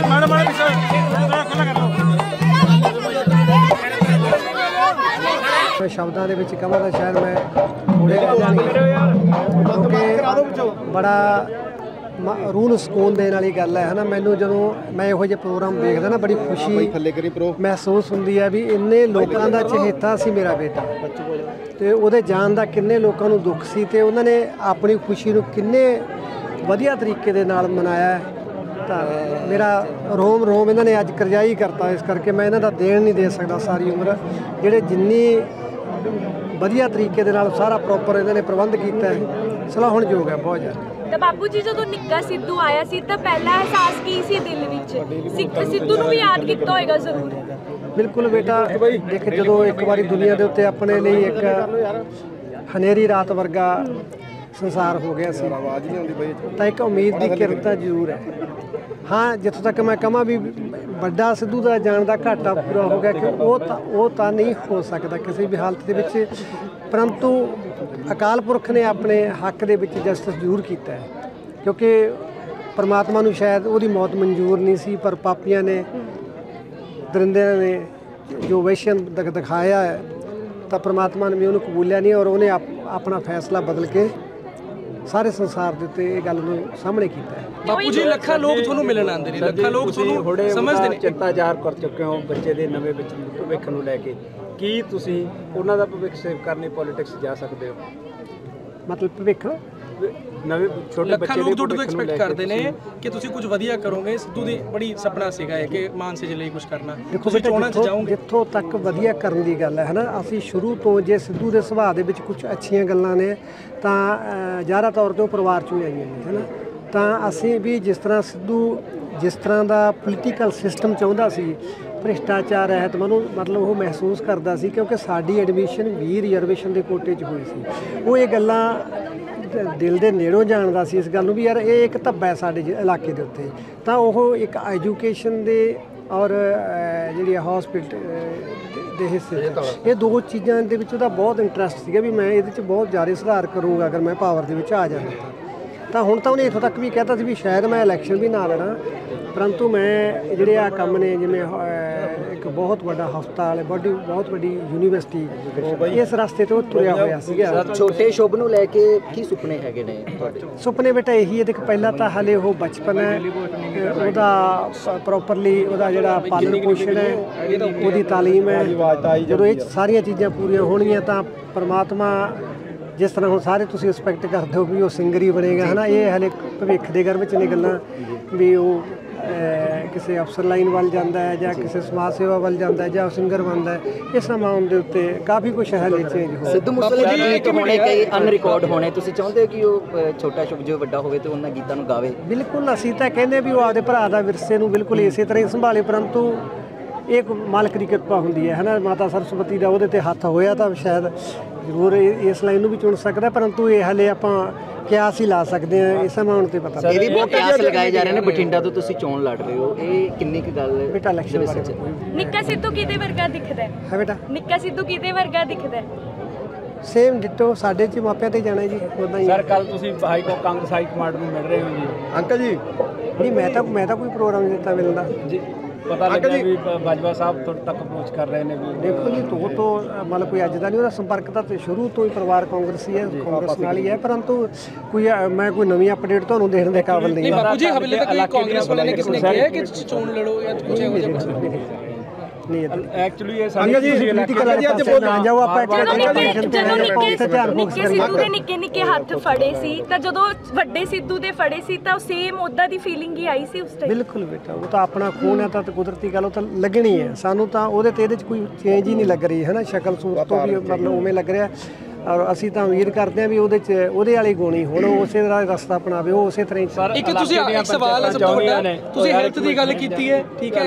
मैं शब्दों के कहां तो शायद मैं थोड़े क्योंकि बड़ा रूह ਨੂੰ ਸਕੂਨ ਦੇਣ ਵਾਲੀ ਗੱਲ ਹੈ ਨਾ। ਮੈਨੂੰ ਜਦੋਂ ਮੈਂ ਇਹੋ ਜਿਹੇ ਪ੍ਰੋਗਰਾਮ ਦੇਖਦਾ ਨਾ ਬੜੀ ਖੁਸ਼ੀ ਮਹਿਸੂਸ ਹੁੰਦੀ ਹੈ ਵੀ ਇੰਨੇ ਲੋਕਾਂ ਦਾ ਚਹੇਤਾ ਸੀ ਮੇਰਾ ਬੇਟਾ, ਤੇ ਉਹਦੇ ਜਾਣ ਦਾ ਕਿੰਨੇ ਲੋਕਾਂ ਨੂੰ ਦੁੱਖ ਸੀ ਤੇ ਉਹਨਾਂ ਨੇ ਆਪਣੀ ਖੁਸ਼ੀ ਨੂੰ ਕਿੰਨੇ ਵਧੀਆ ਤਰੀਕੇ ਦੇ ਨਾਲ ਮਨਾਇਆ। ਤਾਂ ਮੇਰਾ ਰੋਮ ਰੋਮ ਇਹਨਾਂ ਨੇ ਅੱਜ ਕਰਜਾਈ ਕਰਤਾ। ਇਸ ਕਰਕੇ ਮੈਂ ਇਹਨਾਂ ਦਾ ਦੇਣ ਨਹੀਂ ਦੇ ਸਕਦਾ ਸਾਰੀ ਉਮਰ, ਜਿਹੜੇ ਜਿੰਨੀ ਵਧੀਆ ਤਰੀਕੇ ਦੇ ਨਾਲ ਸਾਰਾ ਪ੍ਰੋਪਰ ਇਹਨਾਂ ਨੇ ਪ੍ਰਬੰਧ ਕੀਤਾ ਹੈ, ਸਲਾਹੁਣਯੋਗ ਹੈ ਬਹੁਤ ਜ਼ਿਆਦਾ। ਤਾਂ ਬਾਪੂ ਜੀ ਜਦੋਂ ਨਿੱਕਾ ਸਿੱਧੂ ਆਇਆ ਸੀ ਤਾਂ ਪਹਿਲਾ ਅਹਿਸਾਸ ਕੀ ਸੀ ਦਿਲ ਵਿੱਚ? ਸਿੱਧੂ ਨੂੰ ਵੀ ਯਾਦ ਕੀਤਾ ਹੋਏਗਾ ਜ਼ਰੂਰ। ਬਿਲਕੁਲ ਬੇਟਾ, ਦੇਖ ਜਦੋਂ ਇੱਕ ਵਾਰੀ ਦੁਨੀਆ ਦੇ ਉੱਤੇ ਆਪਣੇ ਲਈ ਇੱਕ ਹਨੇਰੀ ਰਾਤ ਵਰਗਾ ਸੰਸਾਰ ਹੋ ਗਿਆ ਸੀ ਤਾਂ ਇੱਕ ਉਮੀਦ ਦੀ ਕਿਰਨ ਤਾਂ ਜ਼ਰੂਰ ਹੈ। ਹਾਂ, ਜਿੱਥੋਂ ਤੱਕ ਮੈਂ ਕਹਾਂ ਵੀ ਵੱਡਾ ਸਿੱਧੂ ਦਾ ਜਾਣ ਦਾ ਘਾਟਾ ਪੂਰਾ ਹੋ ਗਿਆ ਕਿ ਉਹ ਤਾਂ ਨਹੀਂ ਹੋ ਸਕਦਾ ਕਿਸੇ ਵੀ ਹਾਲਤ ਦੇ ਵਿੱਚ, ਪਰੰਤੂ ਅਕਾਲ ਪੁਰਖ ਨੇ ਆਪਣੇ ਹੱਕ ਦੇ ਵਿੱਚ ਜਸਟਿਸ ਜ਼ਰੂਰ ਕੀਤਾ ਹੈ, ਕਿਉਂਕਿ ਪਰਮਾਤਮਾ ਨੂੰ ਸ਼ਾਇਦ ਉਹਦੀ ਮੌਤ ਮਨਜ਼ੂਰ ਨਹੀਂ ਸੀ, ਪਰ ਪਾਪੀਆਂ ਨੇ ਦਰਿੰਦਿਆਂ ਨੇ ਜੋ ਵੈਸ਼ਨ ਦਿਖਾਇਆ ਹੈ ਤਾਂ ਪਰਮਾਤਮਾ ਨੇ ਵੀ ਉਹਨੂੰ ਕਬੂਲਿਆ ਨਹੀਂ ਔਰ ਉਹਨੇ ਆਪਣਾ ਫੈਸਲਾ ਬਦਲ ਕੇ ਸਾਰੇ ਸੰਸਾਰ ਦੇ ਉੱਤੇ ਇਹ ਗੱਲ ਨੂੰ ਸਾਹਮਣੇ ਕੀਤਾ ਹੈ। ਬਾਪੂ ਜੀ ਲੱਖਾਂ ਲੋਕ ਤੁਹਾਨੂੰ ਮਿਲਣ ਆਉਂਦੇ ਨੇ, ਲੱਖਾਂ ਲੋਕ ਤੁਹਾਨੂੰ ਸਮਝਦੇ ਨੇ। ਚਿੰਤਾ ਜ਼ਾਹਰ ਕਰ ਚੁੱਕੇ ਹੋ ਬੱਚੇ ਦੇ ਨਵੇਂ ਵਿੱਚ ਭਵਿੱਖ ਨੂੰ ਲੈ ਕੇ, ਕੀ ਤੁਸੀਂ ਉਹਨਾਂ ਦਾ ਭਵਿੱਖ ਸੇਵ ਕਰਨੀ ਪੋਲੀਟਿਕਸ ਜਾ ਸਕਦੇ ਹੋ? ਮਤਲਬ ਭਵਿੱਖ ਨਵੇਂ ਛੋਟੇ ਲੱਖਾਂ ਬੱਚੇ ਲੋਕ ਤੁਹਾਡੇ ਤੋਂ ਐਕਸਪੈਕਟ ਕਰਦੇ ਨੇ ਕਿ ਤੁਸੀਂ ਕੁਝ ਵਧੀਆ ਕਰੋਗੇ। ਸਿੱਧੂ ਦੀ ਬੜੀ ਸੁਪਨਾ ਸੀਗਾ ਕਿ ਮਾਨਸੇ ਜ਼ਿਲ੍ਹੇ ਲਈ ਕੁਝ ਕਰਨਾ। ਦੇਖੋ ਚੋਣਾਂ 'ਚ ਜਾਓਗੇ, ਜਿੱਥੋਂ ਤੱਕ ਵਧੀਆ ਕਰਨ ਦੀ ਗੱਲ ਹੈ ਨਾ, ਅਸੀਂ ਸ਼ੁਰੂ ਤੋਂ ਜੇ ਸਿੱਧੂ ਦੇ ਸੁਭਾਅ ਦੇ ਵਿੱਚ ਕੁਝ ਅੱਛੀਆਂ ਗੱਲਾਂ ਨੇ ਤਾਂ ਜ਼ਿਆਦਾ ਤੌਰ 'ਤੇ ਉਹ ਪਰਿਵਾਰ 'ਚੋਂ ਆਈਆਂ ਨੇ, ਹੈ ਨਾ। ਤਾਂ ਅਸੀਂ ਵੀ ਜਿਸ ਤਰ੍ਹਾਂ ਸਿੱਧੂ ਜਿਸ ਤਰ੍ਹਾਂ ਦਾ ਪੋਲੀਟੀਕਲ ਸਿਸਟਮ ਚਾਹੁੰਦਾ ਸੀ, ਭ੍ਰਿਸ਼ਟਾਚਾਰ ਰਹਿਤ ਮਤਲਬ ਉਹ ਮਹਿਸੂਸ ਕਰਦਾ ਸੀ, ਕਿਉਂਕਿ ਸਾਡੀ ਐਡਮਿਸ਼ਨ 20 ਰਿਜ਼ਰਵੇਸ਼ਨ ਦੇ ਕੋਟੇ 'ਚ ਹੋਈ ਸੀ। ਉਹ ਇਹ ਗੱਲਾਂ ਦਿਲ ਦੇ ਨੇੜੋਂ ਜਾਣਦਾ ਸੀ ਇਸ ਗੱਲ ਨੂੰ ਵੀ ਯਾਰ ਇਹ ਇੱਕ ਧੱਬਾ ਹੈ ਸਾਡੇ ਇਲਾਕੇ ਦੇ ਉੱਤੇ। ਤਾਂ ਉਹ ਇੱਕ ਐਜੂਕੇਸ਼ਨ ਦੇ ਔਰ ਜਿਹੜੀ ਹੌਸਪੀਟਲ ਦੇ ਹਿੱਸੇ, ਇਹ ਦੋ ਚੀਜ਼ਾਂ ਦੇ ਵਿੱਚ ਉਹਦਾ ਬਹੁਤ ਇੰਟਰਸਟ ਸੀਗਾ ਵੀ ਮੈਂ ਇਹਦੇ 'ਚ ਬਹੁਤ ਜ਼ਿਆਦਾ ਸੁਧਾਰ ਕਰੂੰਗਾ ਅਗਰ ਮੈਂ ਪਾਵਰ ਦੇ ਵਿੱਚ ਆ ਜਾਵਾਂ। ਤਾਂ ਹੁਣ ਤਾਂ ਉਹਨੇ ਇੱਥੋਂ ਤੱਕ ਵੀ ਕਹਿਤਾ ਸੀ ਵੀ ਸ਼ਾਇਦ ਮੈਂ ਇਲੈਕਸ਼ਨ ਵੀ ਨਾ ਲੜਾਂ, ਪਰੰਤੂ ਮੈਂ ਜਿਹੜੇ ਆ ਕੰਮ ਨੇ ਜਿਵੇਂ ਇੱਕ ਬਹੁਤ ਵੱਡਾ ਹਸਪਤਾਲ, ਬਹੁਤ ਵੱਡੀ ਯੂਨੀਵਰਸਿਟੀ, ਇਸ ਰਸਤੇ ਤੋਂ ਤੁਰਿਆ ਹੋਇਆ ਸੀਗਾ। ਛੋਟੇ ਸ਼ੁਭ ਨੂੰ ਲੈ ਕੇ ਕੀ ਸੁਪਨੇ ਹੈਗੇ ਨੇ ਤੁਹਾਡੇ? ਸੁਪਨੇ ਬੇਟਾ ਇਹੀ ਹੈ, ਦੇਖ ਪਹਿਲਾਂ ਤਾਂ ਹਾਲੇ ਉਹ ਬਚਪਨ ਹੈ, ਉਹਦਾ ਪ੍ਰੋਪਰਲੀ ਉਹਦਾ ਜਿਹੜਾ ਪਾਲਣ ਪੋਸ਼ਣ ਹੈ, ਉਹਦੀ ਤਾਲੀਮ ਹੈ। ਜਦੋਂ ਇਹ ਸਾਰੀਆਂ ਚੀਜ਼ਾਂ ਪੂਰੀਆਂ ਹੋਣਗੀਆਂ ਤਾਂ ਪਰਮਾਤਮਾ ਜਿਸ ਤਰ੍ਹਾਂ ਹੁਣ ਸਾਰੇ ਤੁਸੀਂ ਐਕਸਪੈਕਟ ਕਰਦੇ ਹੋ ਵੀ ਉਹ ਸਿੰਗਰ ਹੀ ਬਣੇਗਾ, ਹੈ ਨਾ। ਇਹ ਹਾਲੇ ਭਵਿੱਖ ਦੇ ਘਰ ਵਿੱਚ ਨੇ ਗੱਲਾਂ ਵੀ ਉਹ ਕਿਸੇ ਅਫਸਰ ਲਾਈਨ ਵੱਲ ਜਾਂਦਾ ਹੈ ਜਾਂ ਕਿਸੇ ਸਮਾਜ ਸੇਵਾ ਵੱਲ ਜਾਂਦਾ ਹੈ ਜਾਂ ਸਿੰਗਰ ਬਣਦਾ ਹੈ। ਇਸ ਨਾਮ ਦੇ ਉੱਤੇ ਕਾਫੀ ਕੁਛ ਹਾਲੇ ਚੇਂਜ ਹੋ। ਸਿੱਧੂ ਮੂਸੇਵਾਲੇ ਦੇ ਗੀਤ ਹੋਣੇ ਕਈ ਅਨਰਿਕਾਰਡ ਹੋਣੇ, ਤੁਸੀਂ ਚਾਹੁੰਦੇ ਹੋ ਕਿ ਉਹ ਛੋਟਾ ਸ਼ੁਭ ਜੋ ਵੱਡਾ ਹੋਵੇ ਤੇ ਉਹਨਾਂ ਗੀਤਾਂ ਨੂੰ ਗਾਵੇ? ਬਿਲਕੁਲ, ਅਸੀਂ ਤਾਂ ਕਹਿੰਦੇ ਵੀ ਉਹ ਆਪਦੇ ਭਰਾ ਦਾ ਵਿਰਸੇ ਨੂੰ ਬਿਲਕੁਲ ਇਸੇ ਤਰ੍ਹਾਂ ਹੀ ਸੰਭਾਲੇ, ਪਰੰਤੂ ਇਹ ਮਾਲਕ ਦੀ ਕਿਰਪਾ ਹੁੰਦੀ ਹੈ ਨਾ। ਮਾਤਾ ਸਰਸਵਤੀ ਦਾ ਉਹਦੇ 'ਤੇ ਹੱਥ ਹੋਇਆ ਤਾਂ ਸ਼ਾਇਦ ਜ਼ਰੂਰ ਇਸ ਲਾਈਨ ਨੂੰ ਵੀ ਚੁਣ ਸਕਦਾ, ਪਰੰਤੂ ਇਹ ਹਾਲੇ ਆਪਾਂ ਕਿਆਸ ਹੀ ਲਾ ਸਕਦੇ ਹਾਂ, ਇਸ ਅਮਾਊਂਟ ਤੇ ਪਤਾ। ਇਹ ਵੀ ਬਹੁਤ ਕਿਆਸ ਲਗਾਏ ਜਾ ਰਹੇ ਨੇ, ਬਠਿੰਡਾ ਤੋਂ ਤੁਸੀਂ ਚੋਣ ਲੜ ਰਹੇ ਹੋ, ਇਹ ਕਿੰਨੀ ਕੁ ਗੱਲ ਬੇਟਾ ਇਲੈਕਸ਼ਨ ਵਿੱਚ? ਨਿੱਕਾ ਸਿੱਧੂ ਕਿਹਦੇ ਵਰਗਾ ਦਿਖਦਾ ਹੈ ਬੇਟਾ? ਨਿੱਕਾ ਸਿੱਧੂ ਕਿਹਦੇ ਵਰਗਾ ਦਿਖਦਾ ਹੈ? ਸੇਮ ਡਿਟੋ ਸਾਡੇ 'ਚ ਮਾਪਿਆਂ 'ਤੇ ਜਾਣਾ ਜੀ, ਉੱਦਾਂ ਹੀ। ਸਰ ਕੱਲ ਤੁਸੀਂ ਕਾਂਗਰਸ ਹਾਈ ਕਮਾਂਡ ਨੂੰ ਮਿਲ ਰਹੇ ਹੋ ਜੀ? ਅੰਕਲ ਜੀ ਨਹੀਂ, ਮੈਂ ਤਾਂ ਕੋਈ ਪ੍ਰੋਗਰਾਮ ਨਹੀਂ ਦਿੱਤਾ ਮਿਲਣ ਦਾ ਜੀ। ਪਤਾ ਲੱਗਿਆ ਵੀ ਬਾਜਵਾ ਸਾਹਿਬ ਤੁਹਾਡੇ ਤੱਕ ਅਪਰੋਚ ਕਰ ਰਹੇ ਨੇ ਵੀ? ਦੇਖੋ ਜੀ, ਤੋਂ ਮਤਲਬ ਕੋਈ ਅੱਜ ਦਾ ਨਹੀਂ, ਉਹਦਾ ਸੰਪਰਕ ਤਾਂ ਸ਼ੁਰੂ ਤੋਂ ਹੀ ਪਰਿਵਾਰ ਕਾਂਗਰਸੀ ਹੈ, ਕਾਂਗਰਸ ਨਾਲ ਹੀ ਹੈ, ਪਰੰਤੂ ਮੈਂ ਕੋਈ ਨਵੀਂ ਅਪਡੇਟ ਤੁਹਾਨੂੰ ਦੇਣ ਦੇ ਕਾਬਿਲ ਨਹੀਂ। ਬਾਪੂ ਜੀ ਹਵੇਲੇ ਤੱਕ ਕਾਂਗਰਸ ਵਾਲਿਆਂ ਨੇ ਕਿਸ ਨੇ ਕਿਹਾ ਕਿ ਚੋਣ ਲੜੋ ਜਾਂ ਕੁਝ ਇਹੋ ਜਿਹਾ ਕੁਝ ਨਹੀਂ? ਐਕਚੁਅਲੀ ਇਹ ਸਾਡੇ ਤੁਸੀਂ ਪੋਲੀਟੀਕਲ ਅੱਜ ਬੋਲਣਾ ਜਾਓ ਆਪਾਂ ਜਦੋਂ ਨਿੱਕੇ ਸਿੱਧੂ ਦੇ ਨਿੱਕੇ ਹੱਥ ਫੜੇ ਸੀ ਤਾਂ ਜਦੋਂ ਵੱਡੇ ਸਿੱਧੂ ਦੇ ਫੜੇ ਸੀ ਤਾਂ ਸੇਮ ਉਦਾਂ ਦੀ ਫੀਲਿੰਗ ਹੀ ਆਈ ਸੀ ਉਸ ਟਾਈਮ? ਬਿਲਕੁਲ ਬੇਟਾ, ਉਹ ਤਾਂ ਆਪਣਾ ਖੂਨ ਹੈ ਤਾਂ ਕੁਦਰਤੀ ਗੱਲ ਉਹ ਤਾਂ ਲੱਗਣੀ ਹੈ। ਸਾਨੂੰ ਤਾਂ ਉਹਦੇ ਤੇ ਇਹਦੇ 'ਚ ਕੋਈ ਚੇਂਜ ਹੀ ਨਹੀਂ ਲੱਗ ਰਹੀ, ਹੈ ਨਾ। ਸ਼ਕਲ ਸੂਰਤ ਤੋਂ ਵੀ ਮਤਲਬ ਉਵੇਂ ਲੱਗ ਰਿਹਾ, ਔਰ ਅਸੀਂ ਤਾਂ ਉਮੀਦ ਕਰਦੇ ਹਾਂ ਵੀ ਉਹਦੇ ਵਾਲੀ ਗੁਣੀ ਹੁਣ ਉਸੇ ਤਰ੍ਹਾਂ ਰਸਤਾ ਅਪਣਾਵੇ, ਉਹ ਉਸੇ ਤਰ੍ਹਾਂ ਹੀ। ਇੱਕ ਤੁਸੀਂ ਇੱਕ ਸਵਾਲ ਹੈ ਸਭ ਤੋਂ ਵੱਡਾ, ਤੁਸੀਂ ਹੈਲਥ ਦੀ ਗੱਲ ਕੀਤੀ ਹੈ, ਠੀਕ ਹੈ,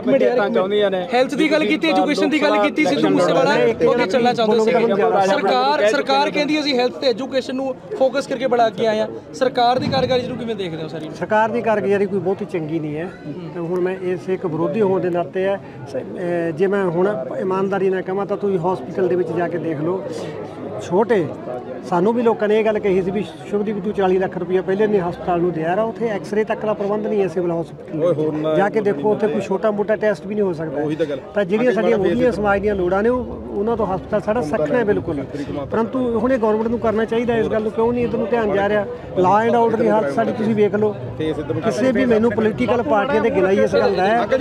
ਹੈਲਥ ਦੀ ਗੱਲ ਕੀਤੀ, ਐਜੂਕੇਸ਼ਨ ਦੀ ਗੱਲ ਕੀਤੀ, ਸਿੱਧੂ ਮੂਸੇਵਾਲਾ ਉਹ ਚੱਲਣਾ ਚਾਹੁੰਦੇ ਸੀ। ਸਰਕਾਰ ਕਹਿੰਦੀ ਅਸੀਂ ਹੈਲਥ ਤੇ ਐਜੂਕੇਸ਼ਨ ਨੂੰ ਫੋਕਸ ਕਰਕੇ ਬੜਾ ਅੱਗੇ ਆਏ ਆ। ਸਰਕਾਰ ਦੀ ਕਾਰਗੁਜ਼ਾਰੀ ਨੂੰ ਕਿਵੇਂ ਦੇਖਦੇ ਹੋ? ਸਾਰੀ ਸਰਕਾਰ ਦੀ ਕਾਰਗੁਜ਼ਾਰੀ ਕੋਈ ਬਹੁਤੀ ਚੰਗੀ ਨਹੀਂ ਹੈ। ਤੇ ਹੁਣ ਮੈਂ ਇਸ ਇੱਕ ਵਿਰੋਧੀ ਹੋਣ ਦੇ ਨਾਤੇ ਹੈ, ਜੇ ਮੈਂ ਹੁਣ ਇਮਾਨਦਾਰੀ ਨਾਲ ਕਹਾਂ ਤਾਂ ਤੁਸੀਂ ਹਸਪੀਟਲ ਦੇ ਵਿੱਚ ਜਾ ਕੇ ਦੇਖ ਲਓ, ਛੋਟੇ ਸਾਨੂੰ ਵੀ ਲੋਕਾਂ ਨੇ ਇਹ ਗੱਲ ਕਹੀ ਸੀ ਵੀ ਸ਼ੁਭਦੀਪ ਤੂੰ 40 ਲੱਖ ਰੁਪਇਆ ਪਹਿਲੇ ਨਹੀਂ ਹਸਪਤਾਲ ਨੂੰ ਦਿਆ ਰਾ, ਉੱਥੇ ਐਕਸਰੇ ਤੱਕ ਦਾ ਪ੍ਰਬੰਧ ਨਹੀਂ ਹੈ ਸਿਵਲ ਹਸਪਤਾਲ ਜਾ ਕੇ ਦੇਖੋ, ਉੱਥੇ ਕੋਈ ਛੋਟਾ ਮੋਟਾ ਟੈਸਟ ਵੀ ਨਹੀਂ ਹੋ ਸਕਦਾ। ਤਾਂ ਜਿਹੜੀਆਂ ਸਾਡੀਆਂ ਮੂਲੀਆਂ ਸਮਾਜ ਦੀਆਂ ਲੋੜਾਂ ਨੇ ਉਹਨਾਂ ਤੋਂ ਹਸਪਤਾਲ ਸਾਡਾ ਸੱਖਣਾ ਹੈ ਬਿਲਕੁਲ, ਪਰੰਤੂ ਹੁਣ ਇਹ ਗੌਰਮੈਂਟ ਨੂੰ ਕਰਨਾ ਚਾਹੀਦਾ ਇਸ ਗੱਲ ਨੂੰ, ਕਿਉਂ ਨਹੀਂ ਇੱਧਰ ਨੂੰ ਧਿਆਨ ਜਾ ਰਿਹਾ। ਲਾ ਐਂਡ ਆਰਡਰ ਦੀ ਹਾਲਤ ਸਾਡੀ ਤੁਸੀਂ ਵੇਖ ਲਓ, ਕਿਸੇ ਵੀ ਮੈਨੂੰ ਪੋਲੀਟੀਕਲ ਪਾਰਟੀਆਂ ਦੇ ਗਿਲਾਈ ਇਸ ਗੱਲ ਦਾ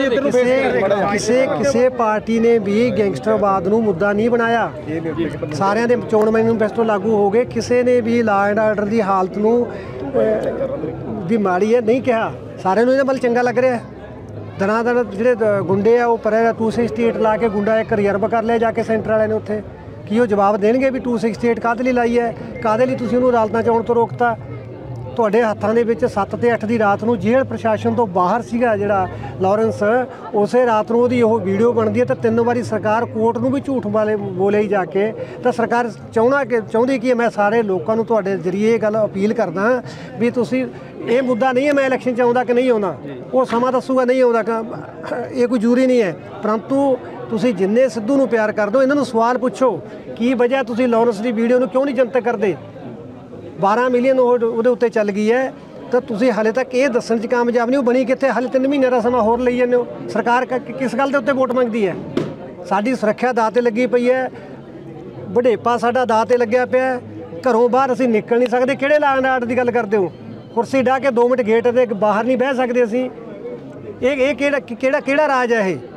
ਹੈ, ਕਿਸੇ ਪਾਰਟੀ ਨੇ ਵੀ ਗੈਂਗਸਟਰਵਾਦ ਨੂੰ ਮੁੱਦਾ ਨਹੀਂ ਬਣਾਇਆ। ਸਾਰਿਆਂ ਦੇ ਚੋਣ ਮੈਨੀਫੈਸਟੋ ਲਾਗੂ ਹੋ ਗਏ, ਕਿਸੇ ਨੇ ਵੀ ਲਾ ਐਂਡ ਆਰਡਰ ਦੀ ਹਾਲਤ ਨੂੰ ਵੀ ਮਾੜੀ ਹੈ ਨਹੀਂ ਕਿਹਾ, ਸਾਰਿਆਂ ਨੂੰ ਇਹਦੇ ਵੱਲ ਚੰਗਾ ਲੱਗ ਰਿਹਾ। ਦਿਨਾਂ ਦਿਨ ਜਿਹੜੇ ਗੁੰਡੇ ਆ ਉਹ ਪਰੇ 268 ਲਾ ਕੇ ਗੁੰਡਾ ਇੱਕ ਰਿਜ਼ਰਵ ਕਰ ਲਿਆ ਜਾ ਕੇ ਸੈਂਟਰ ਵਾਲਿਆਂ ਨੇ ਉੱਥੇ, ਕੀ ਉਹ ਜਵਾਬ ਦੇਣਗੇ ਵੀ 268 ਕਾਹਦੇ ਲਈ ਲਾਈ ਹੈ, ਕਾਹਦੇ ਲਈ ਤੁਸੀਂ ਉਹਨੂੰ ਅਦਾਲਤਾਂ 'ਚ ਆਉਣ ਤੋਂ ਰੋਕਤਾ। ਤੁਹਾਡੇ ਹੱਥਾਂ ਦੇ ਵਿੱਚ 7 ਤੇ 8 ਦੀ ਰਾਤ ਨੂੰ ਜੇਲ੍ਹ ਪ੍ਰਸ਼ਾਸਨ ਤੋਂ ਬਾਹਰ ਸੀਗਾ ਜਿਹੜਾ ਲਾਰੈਂਸ, ਉਸੇ ਰਾਤ ਨੂੰ ਉਹਦੀ ਉਹ ਵੀਡੀਓ ਬਣਦੀ ਹੈ ਤਾਂ 3 ਵਾਰੀ ਸਰਕਾਰ ਕੋਰਟ ਨੂੰ ਵੀ ਝੂਠ ਵਾਲੇ ਬੋਲੇ ਹੀ ਜਾ ਕੇ। ਤਾਂ ਸਰਕਾਰ ਚਾਹੁੰਦੀ ਕਿ ਮੈਂ ਸਾਰੇ ਲੋਕਾਂ ਨੂੰ ਤੁਹਾਡੇ ਜ਼ਰੀਏ ਇਹ ਗੱਲ ਅਪੀਲ ਕਰਦਾ ਵੀ ਤੁਸੀਂ ਇਹ ਮੁੱਦਾ ਨਹੀਂ ਹੈ ਮੈਂ ਇਲੈਕਸ਼ਨ 'ਚ ਆਉਂਦਾ ਕਿ ਨਹੀਂ ਆਉਂਦਾ, ਉਹ ਸਮਾਂ ਦੱਸੂਗਾ ਨਹੀਂ ਆਉਂਦਾ, ਇਹ ਕੋਈ ਜ਼ਰੂਰੀ ਨਹੀਂ ਹੈ, ਪਰੰਤੂ ਤੁਸੀਂ ਜਿੰਨੇ ਸਿੱਧੂ ਨੂੰ ਪਿਆਰ ਕਰਦੇ ਹੋ ਇਹਨਾਂ ਨੂੰ ਸਵਾਲ ਪੁੱਛੋ ਕੀ ਵਜ੍ਹਾ ਤੁਸੀਂ ਲਾਰੈਂਸ ਦੀ ਵੀਡੀਓ ਨੂੰ ਕਿਉਂ ਨਹੀਂ ਜਨਤਕ ਕਰਦੇ। 12 ਮਿਲੀਅਨ ਉਹਦੇ ਉੱਤੇ ਚੱਲ ਗਈ ਹੈ ਤਾਂ ਤੁਸੀਂ ਹਾਲੇ ਤੱਕ ਇਹ ਦੱਸਣ 'ਚ ਕਾਮਯਾਬ ਨਹੀਂ, ਉਹ ਬਣੀ ਕਿੱਥੇ, ਹਾਲੇ 3 ਮਹੀਨੇ ਦਾ ਸਮਾਂ ਹੋਰ ਲਈ ਜਾਂਦੇ ਹੋ। ਸਰਕਾਰ ਕਿਸ ਗੱਲ ਦੇ ਉੱਤੇ ਵੋਟ ਮੰਗਦੀ ਹੈ? ਸਾਡੀ ਸੁਰੱਖਿਆ ਦਾਅ 'ਤੇ ਲੱਗੀ ਪਈ ਹੈ, ਵਡੇਪਾ ਸਾਡਾ ਦਾਅ 'ਤੇ ਲੱਗਿਆ ਪਿਆ, ਘਰੋਂ ਬਾਹਰ ਅਸੀਂ ਨਿਕਲ ਨਹੀਂ ਸਕਦੇ। ਕਿਹੜੇ ਲਾ ਐਂਡ ਆਰਡਰ ਦੀ ਗੱਲ ਕਰਦੇ ਹੋ? ਕੁਰਸੀ ਢਾਹ ਕੇ 2 ਮਿੰਟ ਗੇਟ ਦੇ ਬਾਹਰ ਨਹੀਂ ਬਹਿ ਸਕਦੇ ਅਸੀਂ। ਇਹ ਕਿਹੜਾ ਰਾਜ ਹੈ ਇਹ?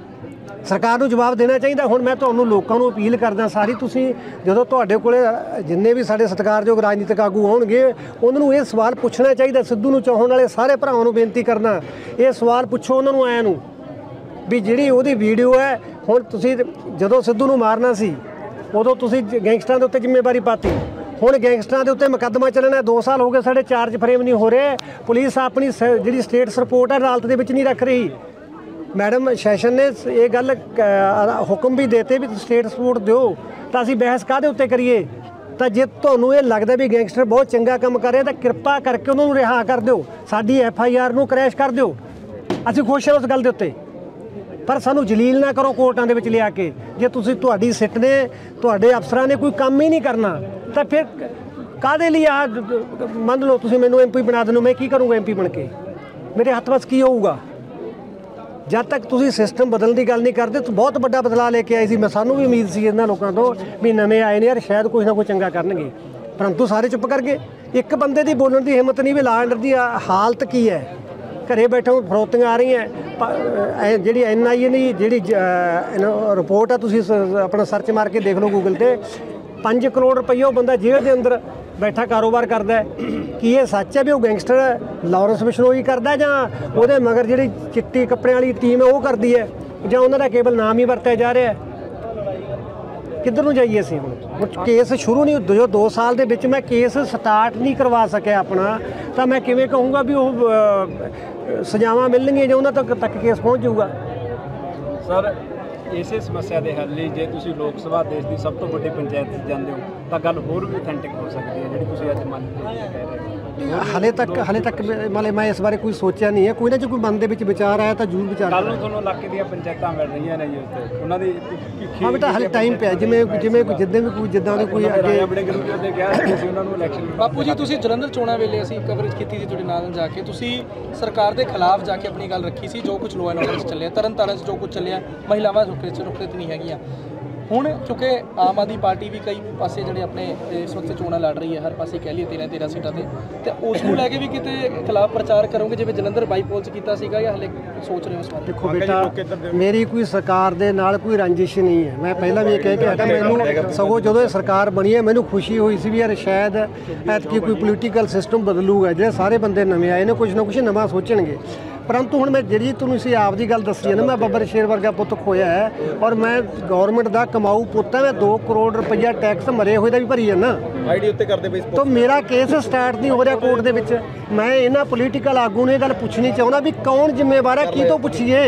ਸਰਕਾਰ ਨੂੰ ਜਵਾਬ ਦੇਣਾ ਚਾਹੀਦਾ। ਹੁਣ ਮੈਂ ਤੁਹਾਨੂੰ ਲੋਕਾਂ ਨੂੰ ਅਪੀਲ ਕਰਦਾ ਸਾਰੀ, ਤੁਸੀਂ ਜਦੋਂ ਤੁਹਾਡੇ ਕੋਲੇ ਜਿੰਨੇ ਵੀ ਸਾਡੇ ਸਤਿਕਾਰਯੋਗ ਰਾਜਨੀਤਿਕ ਆਗੂ ਆਉਣਗੇ ਉਹਨਾਂ ਨੂੰ ਇਹ ਸਵਾਲ ਪੁੱਛਣਾ ਚਾਹੀਦਾ। ਸਿੱਧੂ ਨੂੰ ਚਾਹਣ ਵਾਲੇ ਸਾਰੇ ਭਰਾਵਾਂ ਨੂੰ ਬੇਨਤੀ ਕਰਨਾ, ਇਹ ਸਵਾਲ ਪੁੱਛੋ ਉਹਨਾਂ ਨੂੰ ਆਇਆਂ ਨੂੰ ਵੀ ਜਿਹੜੀ ਉਹਦੀ ਵੀਡੀਓ ਹੈ, ਹੁਣ ਤੁਸੀਂ ਜਦੋਂ ਸਿੱਧੂ ਨੂੰ ਮਾਰਨਾ ਸੀ ਉਦੋਂ ਤੁਸੀਂ ਗੈਂਗਸਟਰਾਂ ਦੇ ਉੱਤੇ ਜ਼ਿੰਮੇਵਾਰੀ ਪਾਤੀ, ਹੁਣ ਗੈਂਗਸਟਰਾਂ ਦੇ ਉੱਤੇ ਮੁਕੱਦਮਾ ਚੱਲਣਾ। 2 ਸਾਲ ਹੋ ਗਏ ਸਾਡੇ ਚਾਰਜ ਫਰੇਮ ਨਹੀਂ ਹੋ ਰਹੇ, ਪੁਲਿਸ ਆਪਣੀ ਜਿਹੜੀ ਸਟੇਟਸ ਰਿਪੋਰਟ ਹੈ ਅਦਾਲਤ ਦੇ ਵਿੱਚ ਨਹੀਂ ਰੱਖ ਰਹੀ। ਮੈਡਮ ਸੈਸ਼ਨ ਨੇ ਇਹ ਗੱਲ ਹੁਕਮ ਵੀ ਦੇਤੇ ਵੀ ਸਟੇਟ ਸਪੋਰਟ ਦਿਓ, ਤਾਂ ਅਸੀਂ ਬਹਿਸ ਕਾਹਦੇ ਉੱਤੇ ਕਰੀਏ। ਤਾਂ ਜੇ ਤੁਹਾਨੂੰ ਇਹ ਲੱਗਦਾ ਵੀ ਗੈਂਗਸਟਰ ਬਹੁਤ ਚੰਗਾ ਕੰਮ ਕਰ ਰਿਹਾ ਤਾਂ ਕਿਰਪਾ ਕਰਕੇ ਉਹਨਾਂ ਨੂੰ ਰਿਹਾ ਕਰ ਦਿਓ, ਸਾਡੀ FIR ਨੂੰ ਕਰੈਸ਼ ਕਰ ਦਿਓ, ਅਸੀਂ ਖੁਸ਼ ਹਾਂ ਉਸ ਗੱਲ ਦੇ ਉੱਤੇ। ਪਰ ਸਾਨੂੰ ਜਲੀਲ ਨਾ ਕਰੋ ਕੋਰਟਾਂ ਦੇ ਵਿੱਚ ਲਿਆ ਕੇ। ਜੇ ਤੁਹਾਡੀ ਸਿੱਟ ਨੇ, ਤੁਹਾਡੇ ਅਫਸਰਾਂ ਨੇ ਕੋਈ ਕੰਮ ਹੀ ਨਹੀਂ ਕਰਨਾ ਤਾਂ ਫਿਰ ਕਾਹਦੇ ਲਈ ਆਹ ਮੰਨ ਲਓ ਤੁਸੀਂ ਮੈਨੂੰ MP ਬਣਾ ਦਿੰਦੇ ਹੋ, ਮੈਂ ਕੀ ਕਰੂੰਗਾ MP ਬਣ ਕੇ? ਮੇਰੇ ਹੱਥ ਵੱਸ ਕੀ ਹੋਊਗਾ? ਜਦ ਤੱਕ ਤੁਸੀਂ ਸਿਸਟਮ ਬਦਲਣ ਦੀ ਗੱਲ ਨਹੀਂ ਕਰਦੇ ਤਾਂ ਬਹੁਤ ਵੱਡਾ ਬਦਲਾਅ ਲੈ ਕੇ ਆਏ ਸੀ। ਸਾਨੂੰ ਵੀ ਉਮੀਦ ਸੀ ਇਹਨਾਂ ਲੋਕਾਂ ਤੋਂ ਵੀ ਨਵੇਂ ਆਏ ਨੇ ਯਾਰ ਸ਼ਾਇਦ ਕੁਝ ਨਾ ਕੁਝ ਚੰਗਾ ਕਰਨਗੇ, ਪਰੰਤੂ ਸਾਰੇ ਚੁੱਪ ਕਰ ਗਏ। ਇੱਕ ਬੰਦੇ ਦੀ ਬੋਲਣ ਦੀ ਹਿੰਮਤ ਨਹੀਂ ਵੀ ਲਾ ਐਂਡ ਦੀ ਹਾਲਤ ਕੀ ਹੈ। ਘਰੇ ਬੈਠੇ ਫਰੋਤੀਆਂ ਆ ਰਹੀਆਂ, ਜਿਹੜੀ NIA ਦੀ ਜਿਹੜੀ ਰਿਪੋਰਟ ਆ ਤੁਸੀਂ ਆਪਣਾ ਸਰਚ ਮਾਰ ਕੇ ਦੇਖ ਲਓ ਗੂਗਲ ਤੇ, 5 ਕਰੋੜ ਰੁਪਏ ਉਹ ਬੰਦਾ ਜੇਲ੍ਹ ਦੇ ਅੰਦਰ ਬੈਠਾ ਕਾਰੋਬਾਰ ਕਰਦਾ ਹੈ। ਕੀ ਇਹ ਸੱਚ ਹੈ ਵੀ ਉਹ ਗੈਂਗਸਟਰ ਲਾਰੈਂਸ ਬਿਸ਼ਨੋਈ ਕਰਦਾ ਜਾਂ ਉਹਦੇ ਮਗਰ ਜਿਹੜੀ ਚਿੱਟੀ ਕੱਪੜਿਆਂ ਵਾਲੀ ਟੀਮ ਹੈ ਉਹ ਕਰਦੀ ਹੈ, ਜਾਂ ਉਹਨਾਂ ਦਾ ਕੇਵਲ ਨਾਮ ਹੀ ਵਰਤਿਆ ਜਾ ਰਿਹਾ? ਕਿੱਧਰ ਨੂੰ ਜਾਈਏ ਅਸੀਂ? ਹੁਣ ਕੇਸ ਸ਼ੁਰੂ ਨਹੀਂ, 2 ਸਾਲ ਦੇ ਵਿੱਚ ਮੈਂ ਕੇਸ ਸਟਾਰਟ ਨਹੀਂ ਕਰਵਾ ਸਕਿਆ ਆਪਣਾ, ਤਾਂ ਮੈਂ ਕਿਵੇਂ ਕਹੂੰਗਾ ਵੀ ਉਹ ਸਜ਼ਾਵਾਂ ਮਿਲਣਗੀਆਂ ਜਾਂ ਉਹਨਾਂ ਤੱਕ ਕੇਸ ਪਹੁੰਚ ਜਾਊਗਾ? ਸਰ ਇਸੇ ਸਮੱਸਿਆ ਦੇ ਹੱਲ ਲਈ ਜੇ ਤੁਸੀਂ ਲੋਕ ਸਭਾ ਦੇਸ਼ ਦੀ ਸਭ ਤੋਂ ਵੱਡੀ ਪੰਚਾਇਤ 'ਚ ਜਾਂਦੇ ਹੋ ਤਾਂ ਗੱਲ ਹੋਰ ਵੀ ਅਥੈਂਟਿਕ ਹੋ ਸਕਦੀ ਹੈ, ਜਿਹੜੀ ਤੁਸੀਂ ਅੱਜ ਮੰਨ ਕੇ ਕਹਿ ਰਹੇ ਹੋ। ਹਾਲੇ ਤੱਕ ਮਤਲਬ ਮੈਂ ਇਸ ਬਾਰੇ ਕੋਈ ਸੋਚਿਆ ਨਹੀਂ ਹੈ, ਕੋਈ ਨਾ ਜੇ ਕੋਈ ਮਨ ਦੇ ਵਿੱਚ ਵਿਚਾਰ ਆਇਆ ਤਾਂ ਜ਼ਰੂਰ ਵਿਚਾਰ ਕੱਲ੍ਹ ਨੂੰ ਤੁਹਾਨੂੰ ਇਲਾਕੇ ਦੀਆਂ ਪੰਚਾਇਤਾਂ ਮਿਲ ਰਹੀਆਂ ਨੇ ਜੀ ਉੱਥੇ, ਉਹਨਾਂ ਦੀ ਹਾਂ ਬੇਟਾ ਹਾਲੇ ਟਾਈਮ ਪਿਆ, ਜਿੱਦਾਂ ਦੇ ਕੋਈ ਅੱਗੇ ਆਪਣੇ ਗਰੁੱਪ ਦੇ ਕਿਹਾ ਸੀ ਉਹਨਾਂ ਨੂੰ ਇਲੈਕਸ਼ਨ। ਬਾਪੂ ਜੀ ਤੁਸੀਂ ਜਲੰਧਰ ਚੋਣਾਂ ਵੇਲੇ ਅਸੀਂ ਕਵਰੇਜ ਕੀਤੀ ਸੀ ਤੁਹਾਡੇ ਨਾਲ ਜਾ ਕੇ, ਤੁਸੀਂ ਸਰਕਾਰ ਦੇ ਖਿਲਾਫ ਜਾ ਕੇ ਆਪਣੀ ਗੱਲ ਰੱਖੀ ਸੀ। ਜੋ ਕੁਝ ਲੋਅ ਐਂਡ ਆਰਡਰ 'ਚ ਚੱਲਿਆ, ਤਰਨਤਾਰਨ 'ਚ ਜੋ ਕੁਝ ਚੱਲਿਆ, ਮਹਿਲਾਵਾਂ ਸੁਰੱਖਿਅਤ ਨਹੀਂ ਹੈਗੀਆਂ। ਹੁਣ ਕਿਉਂਕਿ ਆਮ ਆਦਮੀ ਪਾਰਟੀ ਵੀ ਕਈ ਪਾਸੇ ਜਿਹੜੇ ਆਪਣੇ ਇਸ ਵਕਤ ਚੋਣਾਂ ਲੜ ਰਹੀ ਹੈ, ਹਰ ਪਾਸੇ ਕਹਿ ਲਈਏ 13 ਸੀਟਾਂ ਤੇ ਉਸ ਨੂੰ ਲੈ ਕੇ ਵੀ ਕਿਤੇ ਖਿਲਾਫ ਪ੍ਰਚਾਰ ਕਰੋਗੇ ਜਿਵੇਂ ਜਲੰਧਰ ਬਾਈਪੋਲ 'ਚ ਕੀਤਾ ਸੀਗਾ, ਜਾਂ ਹਲੇ ਸੋਚ ਰਹੇ ਹੋ ਇਸ ਬਾਰੇ? ਦੇਖੋ ਬੇਟਾ, ਮੇਰੀ ਕੋਈ ਸਰਕਾਰ ਦੇ ਨਾਲ ਕੋਈ ਰੰਜਿਸ਼ ਨਹੀਂ ਹੈ। ਮੈਂ ਪਹਿਲਾਂ ਵੀ ਇਹ ਕਹਿ ਕੇ ਹਟਾ, ਮੈਨੂੰ ਸਗੋਂ ਜਦੋਂ ਇਹ ਸਰਕਾਰ ਬਣੀ ਹੈ ਮੈਨੂੰ ਖੁਸ਼ੀ ਹੋਈ ਸੀ ਵੀ ਯਾਰ ਸ਼ਾਇਦ ਐਤਕੀ ਕੋਈ ਪੋਲੀਟੀਕਲ ਸਿਸਟਮ ਬਦਲੂਗਾ, ਜਿਹੜੇ ਸਾਰੇ ਬੰਦੇ ਨਵੇਂ ਆਏ ਨੇ ਕੁਝ ਨਾ ਕੁਝ ਨਵਾਂ ਸੋਚਣਗੇ। ਪਰੰਤੂ ਹੁਣ ਮੈਂ ਜਿਹੜੀ ਤੁਹਾਨੂੰ ਅਸੀਂ ਆਪ ਦੀ ਗੱਲ ਦੱਸੀ ਹੈ ਨਾ, ਮੈਂ ਬੱਬਰ ਸ਼ੇਰ ਵਰਗਾ ਪੁੱਤ ਖੋਇਆ ਹੈ ਔਰ ਮੈਂ ਗਵਰਨਮੈਂਟ ਦਾ ਕਮਾਊ ਪੁੱਤ ਹੈ। ਮੈਂ 2 ਕਰੋੜ ਰੁਪਈਆ ਟੈਕਸ ਮਰੇ ਹੋਏ ਦਾ ਵੀ ਭਰੀ ਜਾਂਦਾ, ID ਉੱਤੇ ਕਰਦੇ ਪਏ। ਤਾਂ ਮੇਰਾ ਕੇਸ ਸਟਾਰਟ ਨਹੀਂ ਹੋ ਰਿਹਾ ਕੋਰਟ ਦੇ ਵਿੱਚ। ਮੈਂ ਇਹਨਾਂ ਪੋਲੀਟੀਕਲ ਆਗੂ ਨੇ ਗੱਲ ਪੁੱਛਣੀ ਚਾਹੁੰਦਾ ਵੀ ਕੌਣ ਜ਼ਿੰਮੇਵਾਰ ਹੈ, ਕੀ ਤੋਂ ਪੁੱਛੀਏ।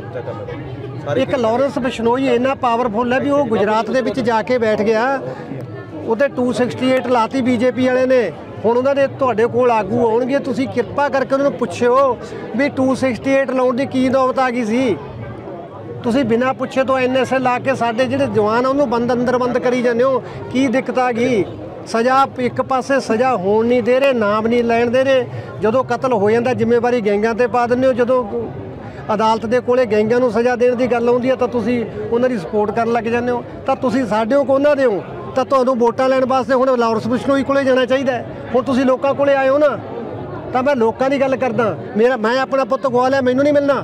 ਇੱਕ ਲਾਰੈਂਸ ਬਿਸ਼ਨੋਈ ਇੰਨਾ ਪਾਵਰਫੁਲ ਹੈ ਵੀ ਉਹ ਗੁਜਰਾਤ ਦੇ ਵਿੱਚ ਜਾ ਕੇ ਬੈਠ ਗਿਆ, ਉਹਦੇ 268 ਲਾਤੀ BJP ਵਾਲੇ ਨੇ। ਹੁਣ ਉਹਨਾਂ ਦੇ ਤੁਹਾਡੇ ਕੋਲ ਆਗੂ ਆਉਣਗੇ, ਤੁਸੀਂ ਕਿਰਪਾ ਕਰਕੇ ਉਹਨਾਂ ਨੂੰ ਪੁੱਛਿਓ ਵੀ 268 ਲਾਉਣ ਦੀ ਕੀ ਨੌਬਤ ਆ ਗਈ ਸੀ। ਤੁਸੀਂ ਬਿਨਾਂ ਪੁੱਛੇ ਤੋਂ NSA ਲਾ ਕੇ ਸਾਡੇ ਜਿਹੜੇ ਜਵਾਨ ਆ ਉਹਨੂੰ ਅੰਦਰ ਬੰਦ ਕਰੀ ਜਾਂਦੇ ਹੋ, ਕੀ ਦਿੱਕਤ ਆ ਗਈ? ਸਜ਼ਾ ਇੱਕ ਪਾਸੇ ਸਜ਼ਾ ਹੋਣ ਨਹੀਂ ਦੇ ਰਹੇ, ਨਾਮ ਨਹੀਂ ਲੈਣ ਦੇ ਰਹੇ। ਜਦੋਂ ਕਤਲ ਹੋ ਜਾਂਦਾ ਜ਼ਿੰਮੇਵਾਰੀ ਗੈਂਗਾਂ ਤੇ ਪਾ ਦਿੰਦੇ ਹੋ। ਜਦੋਂ ਅਦਾਲਤ ਦੇ ਕੋਲੇ ਗੈਂਗਾਂ ਨੂੰ ਸਜ਼ਾ ਦੇਣ ਦੀ ਗੱਲ ਆਉਂਦੀ ਹੈ ਤਾਂ ਤੁਸੀਂ ਉਹਨਾਂ ਦੀ ਸਪੋਰਟ ਕਰਨ ਲੱਗ ਜਾਂਦੇ ਹੋ। ਤਾਂ ਤੁਸੀਂ ਸਾਡੇ ਹੋ ਕਿ ਉਹਨਾਂ ਦੇ ਹੋ? ਤਾਂ ਤੁਹਾਨੂੰ ਵੋਟਾਂ ਲੈਣ ਵਾਸਤੇ ਹੁਣ ਲਾਰੈਂਸ ਬਿਸ਼ਨੋਈ ਕੋਲੇ ਜਾਣਾ ਚਾਹੀਦਾ ਹੈ। ਹੁਣ ਤੁਸੀਂ ਲੋਕਾਂ ਕੋਲੇ ਆਏ ਹੋ ਨਾ, ਤਾਂ ਮੈਂ ਲੋਕਾਂ ਦੀ ਗੱਲ ਕਰਦਾ। ਮੈਂ ਆਪਣਾ ਪੁੱਤ ਗਵਾ ਲਿਆ, ਮੈਨੂੰ ਨਹੀਂ ਮਿਲਣਾ।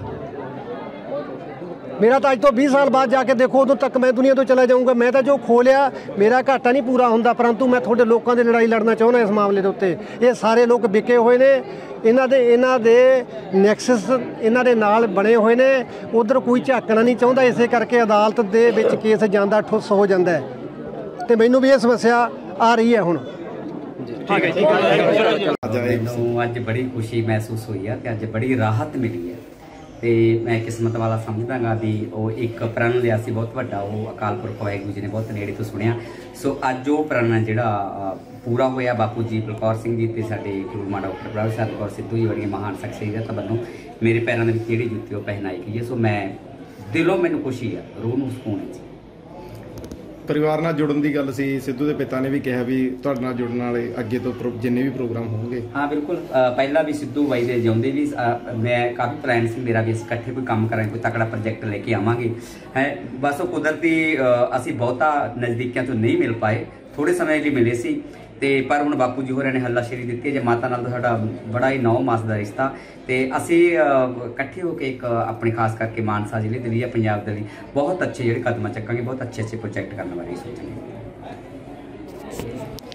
ਮੇਰਾ ਤਾਂ ਅੱਜ ਤੋਂ 20 ਸਾਲ ਬਾਅਦ ਜਾ ਕੇ ਦੇਖੋ, ਉਦੋਂ ਤੱਕ ਮੈਂ ਦੁਨੀਆ ਤੋਂ ਚਲਾ ਜਾਊਂਗਾ। ਮੈਂ ਤਾਂ ਜੋ ਖੋ ਲਿਆ ਮੇਰਾ ਘਾਟਾ ਨਹੀਂ ਪੂਰਾ ਹੁੰਦਾ, ਪਰੰਤੂ ਮੈਂ ਤੁਹਾਡੇ ਲੋਕਾਂ ਦੀ ਲੜਾਈ ਲੜਨਾ ਚਾਹੁੰਦਾ ਇਸ ਮਾਮਲੇ ਦੇ ਉੱਤੇ। ਇਹ ਸਾਰੇ ਲੋਕ ਵਿਕੇ ਹੋਏ ਨੇ, ਇਹਨਾਂ ਦੇ ਨੈਕਸਸ ਇਹਨਾਂ ਦੇ ਨਾਲ ਬਣੇ ਹੋਏ ਨੇ। ਉਧਰ ਕੋਈ ਝਾਕਣਾ ਨਹੀਂ ਚਾਹੁੰਦਾ, ਇਸੇ ਕਰਕੇ ਅਦਾਲਤ ਦੇ ਵਿੱਚ ਕੇਸ ਜਾਂਦਾ ਠੁੱਸ ਹੋ ਜਾਂਦਾ ਹੈ। ਤੇ ਮੈਨੂੰ ਵੀ ਇਹ ਸਮੱਸਿਆ ਆ ਰਹੀ ਹੈ ਹੁਣ। ਮੈਨੂੰ ਅੱਜ ਬੜੀ ਖੁਸ਼ੀ ਮਹਿਸੂਸ ਹੋਈ ਹੈ ਤੇ ਅੱਜ ਬੜੀ ਰਾਹਤ ਮਿਲੀ ਹੈ ਤੇ ਮੈਂ ਕਿਸਮਤ ਵਾਲਾ ਸਮਝਦਾਗਾ ਵੀ ਉਹ ਇੱਕ ਪ੍ਰਣ ਲਿਆ ਸੀ ਬਹੁਤ ਵੱਡਾ, ਉਹ ਅਕਾਲ ਪੁਰਖ ਵਾਹਿਗੁਰੂ ਜੀ ਨੇ ਬਹੁਤ ਨੇੜੇ ਤੋਂ ਸੁਣਿਆ। ਸੋ ਅੱਜ ਉਹ ਪ੍ਰਣ ਜਿਹੜਾ ਪੂਰਾ ਹੋਇਆ, ਬਾਪੂ ਜੀ ਬਲਕੌਰ ਸਿੰਘ ਜੀ ਤੇ ਸਾਡੇ ਗੁਰੂ ਡਾਕਟਰ ਪ੍ਰਭਾਵਸ਼ਾਲੀ ਕੌਰ ਸਿੱਧੂ ਜੀ ਵਰਗੀਆਂ ਮਹਾਨ ਸ਼ਖਸੀਅਤਾਂ ਵੱਲੋਂ ਮੇਰੇ ਪੈਰਾਂ ਦੇ ਵਿੱਚ ਜਿਹੜੀ ਜੁੱਤੀ ਉਹ ਪਹਿਨਾਈ ਗਈ ਹੈ। ਸੋ ਮੈਂ ਦਿਲੋਂ ਮੈਨੂੰ ਖੁਸ਼ੀ ਹੈ, ਰੂਹ ਨੂੰ ਸਕੂਨ ਹੈ ਜੀ। ਪਰਿਵਾਰ ਨਾਲ ਜੁੜਨ ਦੀ ਗੱਲ ਸੀ, ਸਿੱਧੂ ਦੇ ਪਿਤਾ ਨੇ ਵੀ ਕਿਹਾ ਵੀ ਤੁਹਾਡੇ ਨਾਲ ਜੁੜਨ ਵਾਲੇ ਅੱਗੇ ਤੋਂ ਜਿੰਨੇ ਵੀ ਪ੍ਰੋਗਰਾਮ ਹੋਣਗੇ। ਹਾਂ ਬਿਲਕੁਲ, ਪਹਿਲਾਂ ਵੀ ਸਿੱਧੂ ਬਾਈ ਦੇ ਜਿਉਂਦੇ ਵੀ ਮੈਂ ਕਾਫੀ ਪਲਾਨ ਸੀ ਮੇਰਾ ਵੀ ਅਸੀਂ ਇਕੱਠੇ ਕੋਈ ਕੰਮ ਕਰਾਂਗੇ, ਕੋਈ ਤਕੜਾ ਪ੍ਰੋਜੈਕਟ ਲੈ ਕੇ ਆਵਾਂਗੇ ਹੈ। ਬਸ ਉਹ ਕੁਦਰਤੀ ਅਸੀਂ ਬਹੁਤਾ ਨਜ਼ਦੀਕਿਆਂ ਤੋਂ ਨਹੀਂ ਮਿਲ ਪਾਏ, ਥੋੜੇ ਸਮੇਂ ਲਈ ਮਿਲੇ ਸੀ ਤੇ ਪਰ ਹੁਣ ਬਾਪੂ ਜੀ ਹੋਰਾਂ ਨੇ ਹੱਲਾਸ਼ੇਰੀ ਦਿੱਤੀ ਹੈ। ਜੇ ਮਾਤਾ ਨਾਲ ਤਾਂ ਸਾਡਾ ਬੜਾ ਹੀ 9 ਮਾਸ ਦਾ ਰਿਸ਼ਤਾ ਤੇ ਅਸੀਂ ਇਕੱਠੇ ਹੋ ਕੇ ਇੱਕ ਆਪਣੇ ਖਾਸ ਕਰਕੇ ਮਾਨਸਾ ਜ਼ਿਲ੍ਹੇ ਦੇ ਲਈ ਜਾਂ ਪੰਜਾਬ ਦੇ ਲਈ ਬਹੁਤ ਅੱਛੇ ਜਿਹੜੇ ਕਦਮ ਚੱਕਾਂਗੇ, ਬਹੁਤ ਅੱਛੇ ਪ੍ਰੋਜੈਕਟ ਕਰਨ ਬਾਰੇ ਸੋਚਾਂਗੇ।